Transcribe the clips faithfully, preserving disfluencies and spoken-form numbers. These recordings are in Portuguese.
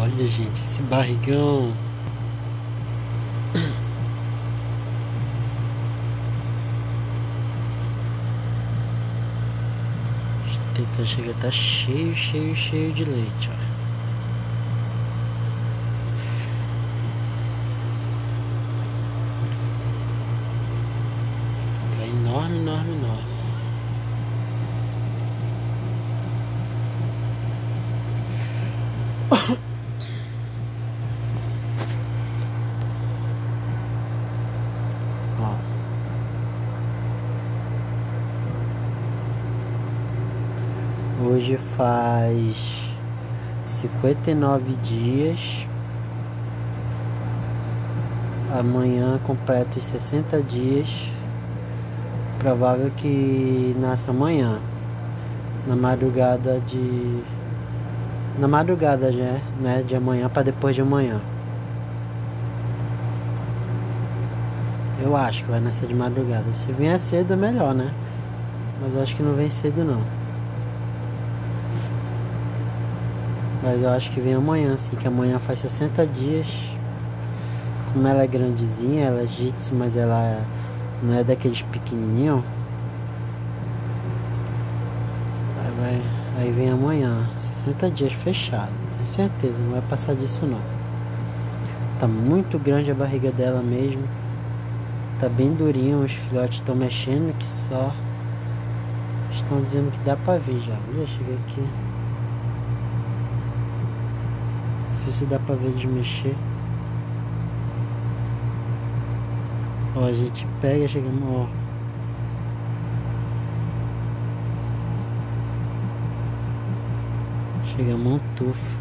Olha, gente, esse barrigão. As tetas chega a estar cheio, cheio, cheio de leite, ó. Tá enorme, enorme, enorme. Hoje faz cinquenta e nove dias. Amanhã completa os sessenta dias. Provável que nasça amanhã. Na madrugada de... Na madrugada já, né? De amanhã para depois de amanhã. Eu acho que vai nascer de madrugada. Se vier cedo é melhor, né? Mas eu acho que não vem cedo não. Mas eu acho que vem amanhã, assim, que amanhã faz sessenta dias. Como ela é grandezinha, ela é jitsu, mas ela é, não é daqueles pequenininhos. Aí, vai, aí vem amanhã, sessenta dias fechado, tenho certeza, não vai passar disso não. Tá muito grande a barriga dela mesmo. Tá bem durinho, os filhotes estão mexendo que só. Estão dizendo que dá pra ver já. Olha, chega aqui. Não sei se dá pra ver eles mexer. Ó, a gente pega, chega, ó. Chega a mão tufa.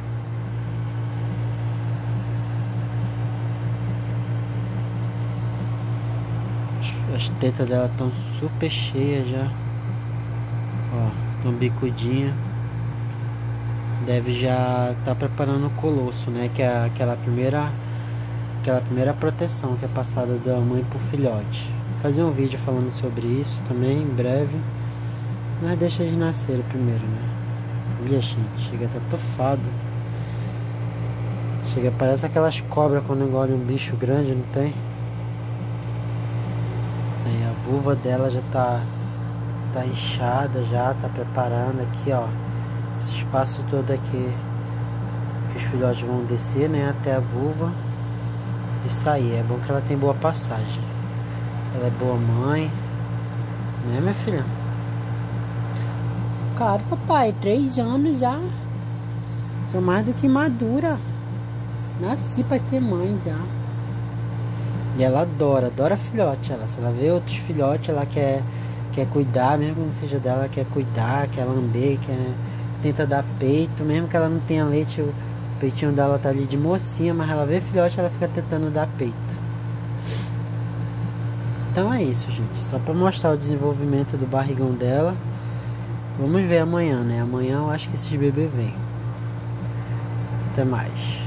As tetas dela estão super cheias já. Ó, tão bicudinha. Deve já estar tá preparando o colosso, né? Que é aquela primeira, aquela primeira proteção que é passada da mãe pro filhote. Vou fazer um vídeo falando sobre isso também, em breve. Mas deixa de nascer primeiro, né? Olha, gente, chega a tá tufado. Chega, parece aquelas cobras quando engole um bicho grande, não tem? Aí a vulva dela já tá, tá inchada, já tá preparando aqui, ó. Esse espaço todo aqui que os filhotes vão descer, né, até a vulva. Isso aí, é bom que ela tem boa passagem. Ela é boa mãe, né, minha filha? Cara, papai, três anos já. Sou mais do que madura. Nasci pra ser mãe já. E ela adora, adora filhote. Ela, se ela vê outros filhotes, ela quer, quer cuidar, mesmo que não seja dela, ela quer cuidar, quer lamber, quer... Tenta dar peito, mesmo que ela não tenha leite, o peitinho dela tá ali de mocinha, mas ela vê filhote, ela fica tentando dar peito. Então é isso, gente, só pra mostrar o desenvolvimento do barrigão dela. Vamos ver amanhã, né? Amanhã eu acho que esses bebês vêm. Até mais.